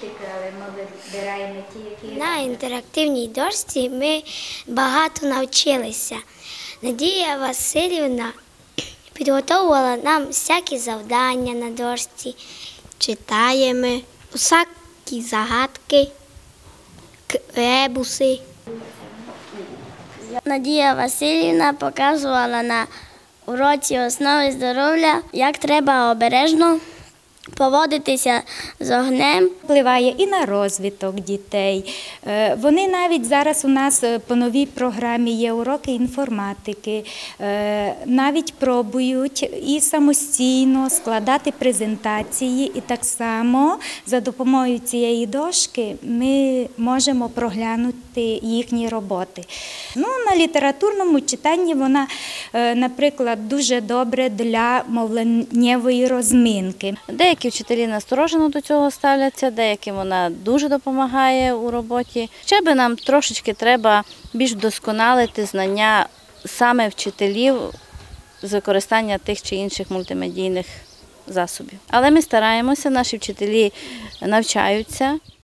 дошки, але ми вибираємо ті, які... На інтерактивній дошці ми багато навчилися. Надія Васильівна підготовила нам всякі завдання на дошці. Читаємо всякі загадки, ребуси. Надія Васильівна показувала на уроці основи здоров'я, як треба обережно поводитися з огнем. Впливає і на розвиток дітей. Вони навіть зараз у нас по новій програмі є уроки інформатики, навіть пробують і самостійно складати презентації. І так само за допомогою цієї дошки ми можемо проглянути їхні роботи. На літературному читанні вона, наприклад, дуже добре для мовленнєвої розминки. Деякі вчителі насторожено до цього ставляться, деяким вона дуже допомагає у роботі. Ще би нам трошечки треба більш вдосконалити знання саме вчителів з використання тих чи інших мультимедійних засобів. Але ми стараємося, наші вчителі навчаються.